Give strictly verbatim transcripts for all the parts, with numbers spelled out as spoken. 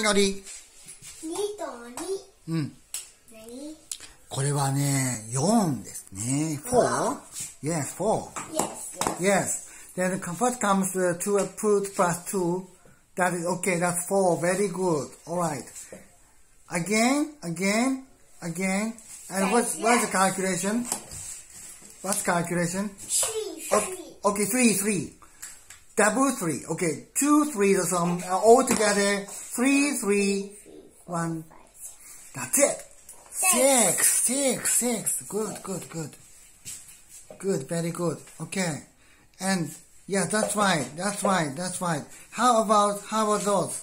のり。 にとに。 うん。 何？ これはね、よんですね。four? Yes, four. Yes. Yes. Then first comes uh, two put plus two. That is okay, that's four. Very good. Alright. Again, again, again. And what's, what's the calculation? What's calculation? Three, Okay, three. okay, three, three. Double three. Okay, two, three, the sum uh, all together. Three, three, one. That's it. Six, six, six. Good, good, good. Good, very good. Okay. And yeah, that's right, that's right, that's right. How about, how about those?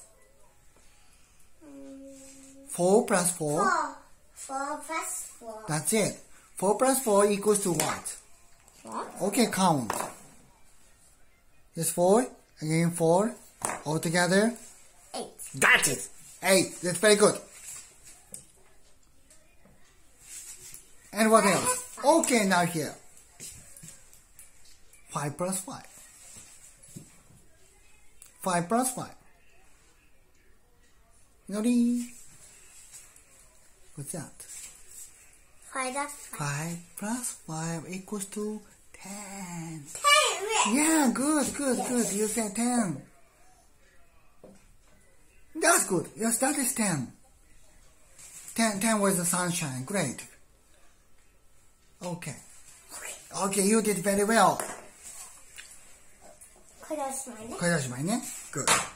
Four plus four. Four. Four plus four. That's it. Four plus four equals to what? Four. Okay, count. It's four. Again, four. All together. Eight. That's it. Eight. That's very good. And what else? Okay, now here. Five plus five. Five plus five. Nori. What's that? Five plus five. Five plus five equals to ten. Ten. Yeah, good, good, Yes. good. You said ten. That's good. Yes, that is ten. Ten, ten was the sunshine. Great. Okay. Okay, you did very well. これおしまいね。 これでおしまいね。Good.